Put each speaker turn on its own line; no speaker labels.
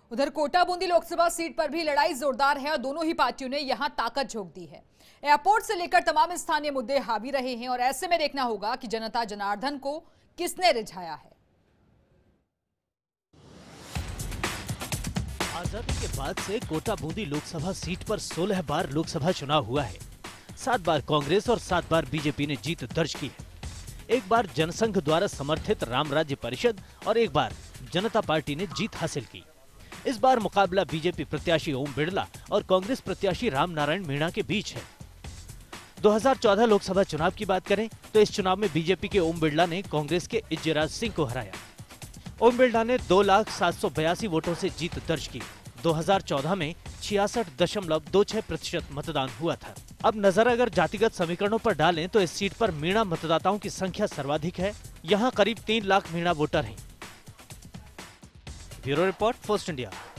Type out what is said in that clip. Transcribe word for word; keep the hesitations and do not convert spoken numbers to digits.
उधर कोटा बूंदी लोकसभा सीट पर भी लड़ाई जोरदार है और दोनों ही पार्टियों ने यहां ताकत झोंक दी है। एयरपोर्ट से लेकर तमाम स्थानीय मुद्दे हावी रहे हैं और ऐसे में देखना होगा कि जनता जनार्दन को किसने रिझाया है।
आजादी के बाद से कोटा बूंदी लोकसभा सीट पर सोलह बार लोकसभा चुनाव हुआ है। सात बार कांग्रेस और सात बार बीजेपी ने जीत दर्ज की है। एक बार जनसंघ द्वारा समर्थित राम राज्य परिषद और एक बार जनता पार्टी ने जीत हासिल की। इस बार मुकाबला बीजेपी प्रत्याशी ओम बिड़ला और कांग्रेस प्रत्याशी राम नारायण मीणा के बीच है। दो हज़ार चौदह लोकसभा चुनाव की बात करें तो इस चुनाव में बीजेपी के ओम बिड़ला ने कांग्रेस के इज्जराज सिंह को हराया। ओम बिड़ला ने दो लाख सात सौ बयासी वोटों से जीत दर्ज की। दो हज़ार चौदह में छियासठ दशमलव दो छह प्रतिशत मतदान हुआ था। अब नजर अगर जातिगत समीकरणों पर डालें तो इस सीट पर मीणा मतदाताओं की संख्या सर्वाधिक है। यहाँ करीब तीन लाख मीणा वोटर हैं। Bureau report, first India.